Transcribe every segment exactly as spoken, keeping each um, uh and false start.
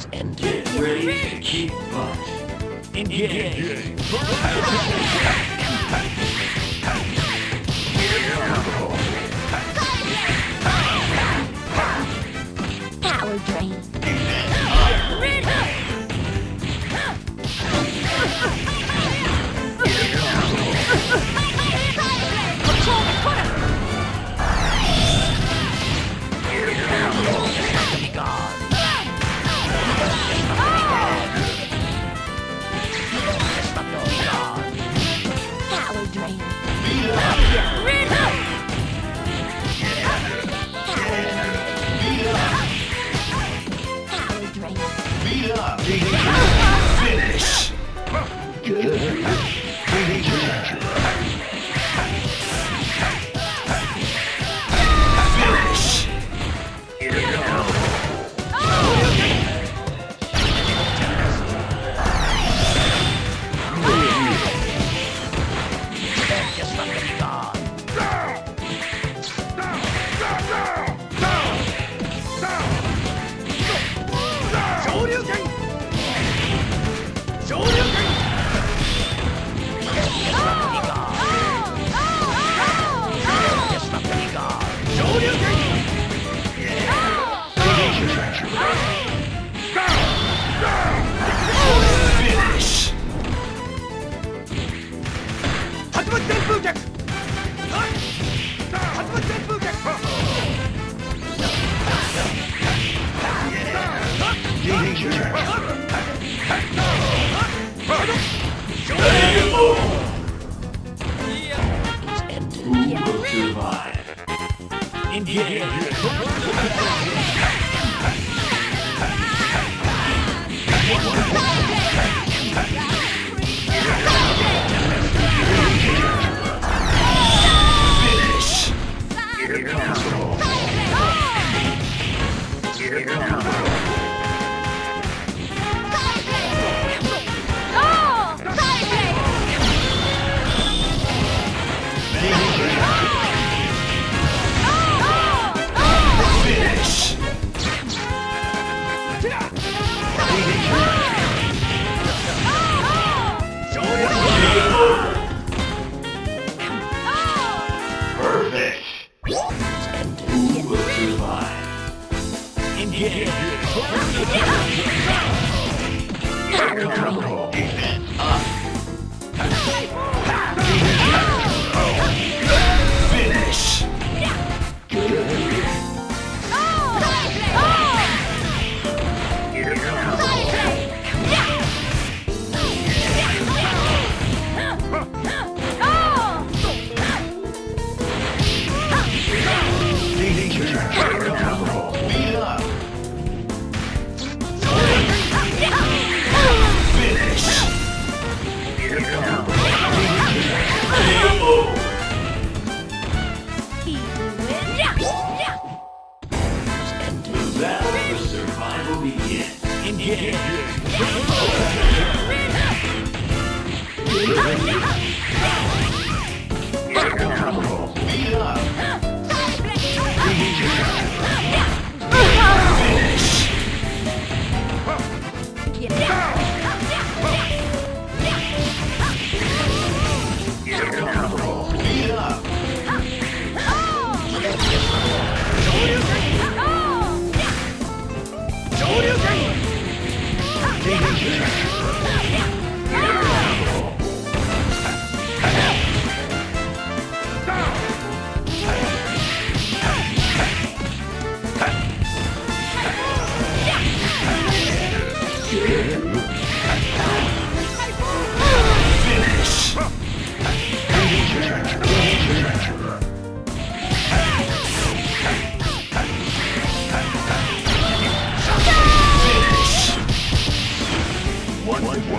And get ready to keep up. Engage. Power drain. Power drain. Power drain. Beat up. Finish. Good. Finish. Here we go. Just let me go. Finish. Who will survive? Engage. Finish. Here comes roll. Here comes roll. Finish. Perfect. Who will survive? Engage. Here comes roll. Defense up. Finish. Good. Here comes roll. Here comes roll. Beat up. Finish. Here comes roll. The battle for survival begins. Engage. Here comes roll. Beat up. Finish. Here comes roll. Beat up. Finish. Finish. One.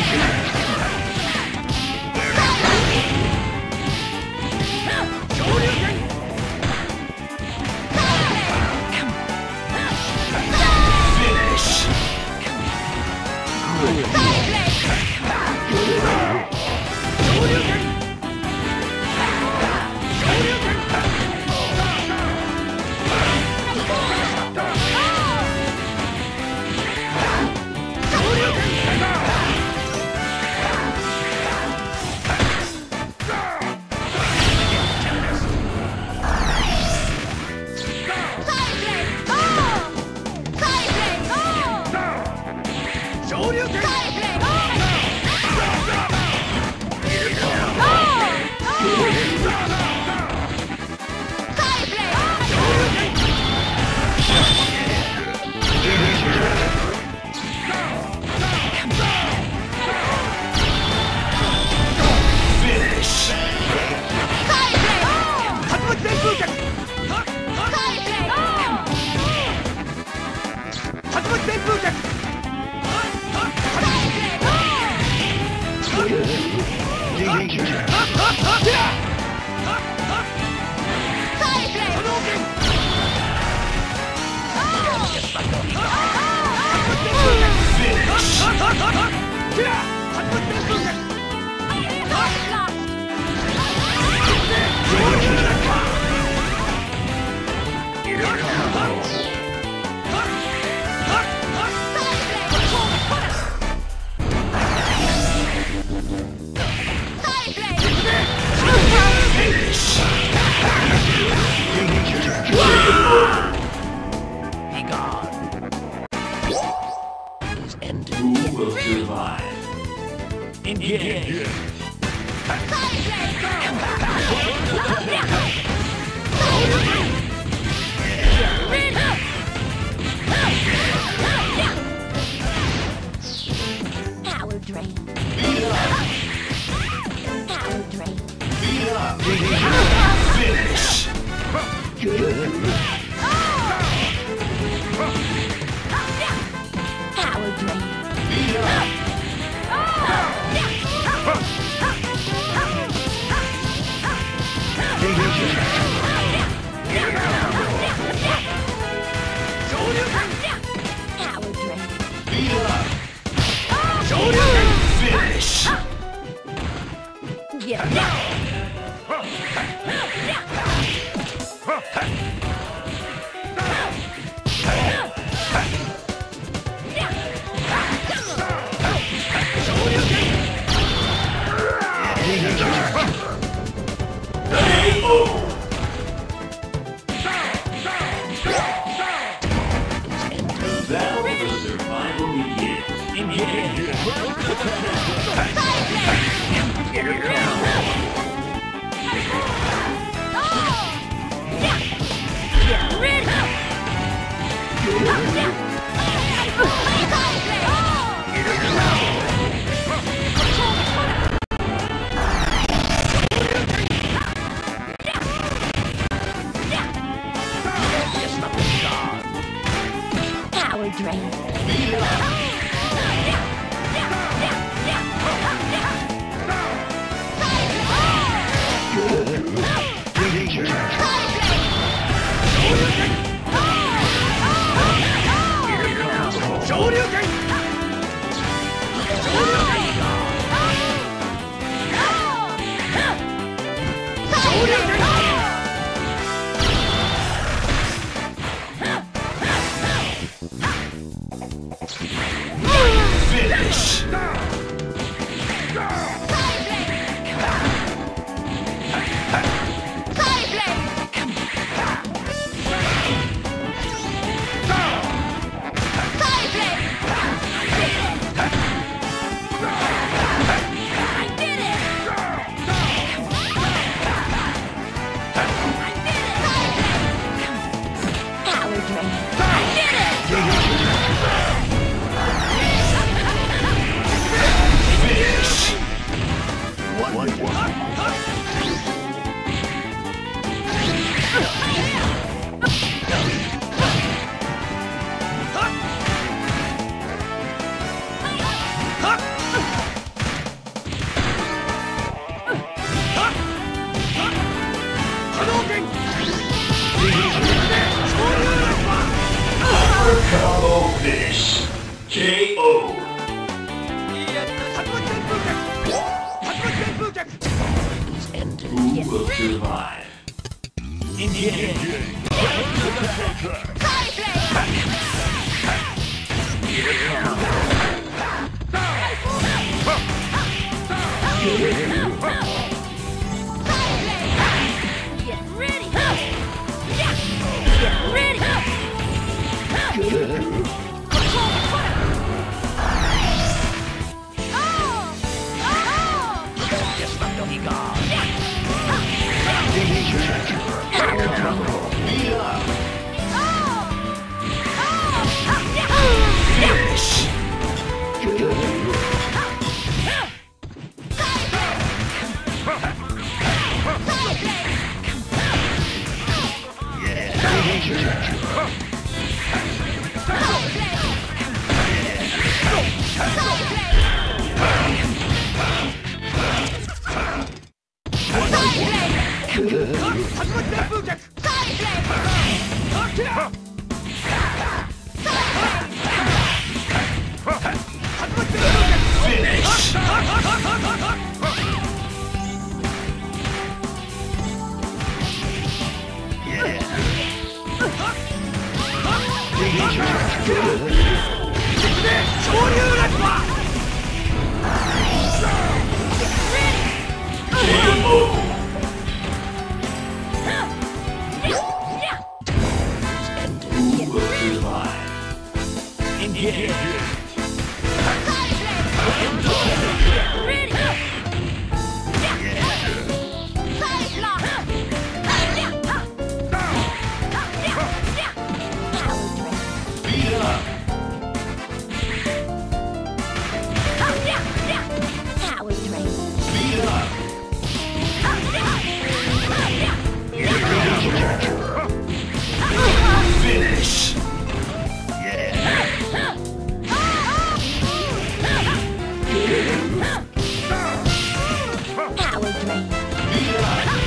Who will survive? Engage. Power drain. Power drain. Finish. Power drain. Power drain. Finish. Yeah. Battle for survival begins. Engage. Power drain. Finish. Power drain. Super combo finish. K O. Who will survive? Engage. Get ready! Get ready! Who will survive? Engage. Beat up. Power drain. Beat up. Finish. Power drain. Beat up.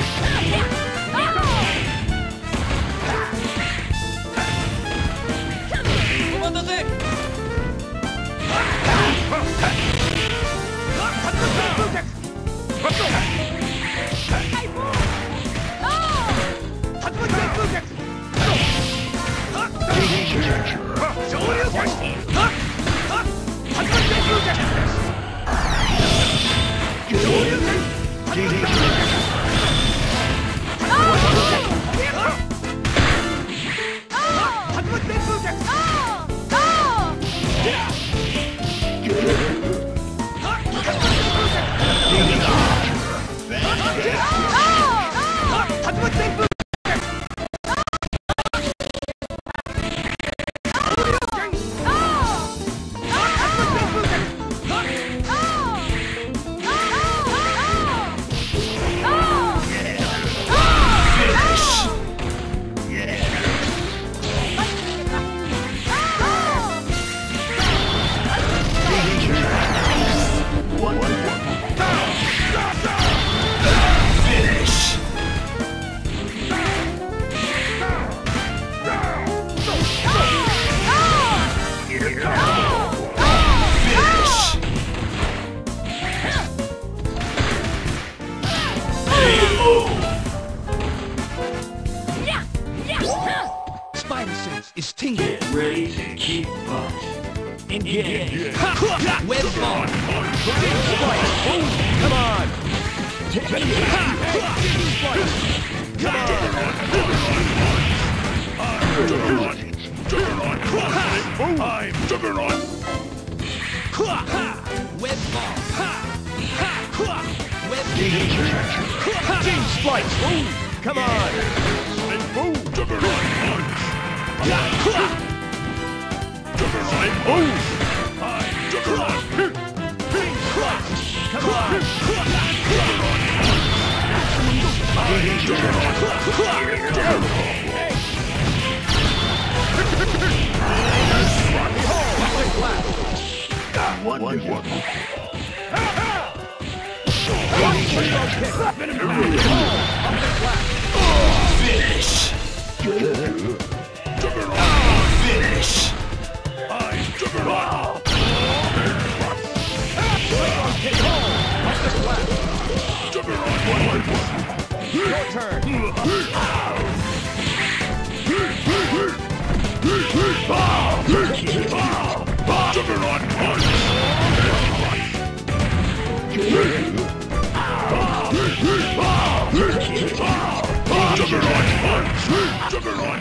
Spider sense is tingling. Get ready to kick butt. Engage. Web on. Come on. Come on. Juggernaut! Juggernaut! I'm Juggernaut! Web bomb. Web Team Splice. Come on. Boom! Juggernaut! Punch! Juggernaut! Move! I'm Juggernaut! Team Splice. Come on. Juggernaut! One, one, one. Finish. Juggernaut! Finish. Juggernaut punch! Juggernaut punch! Juggernaut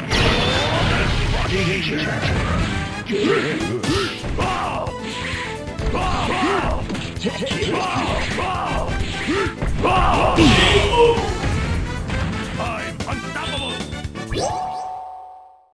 punch!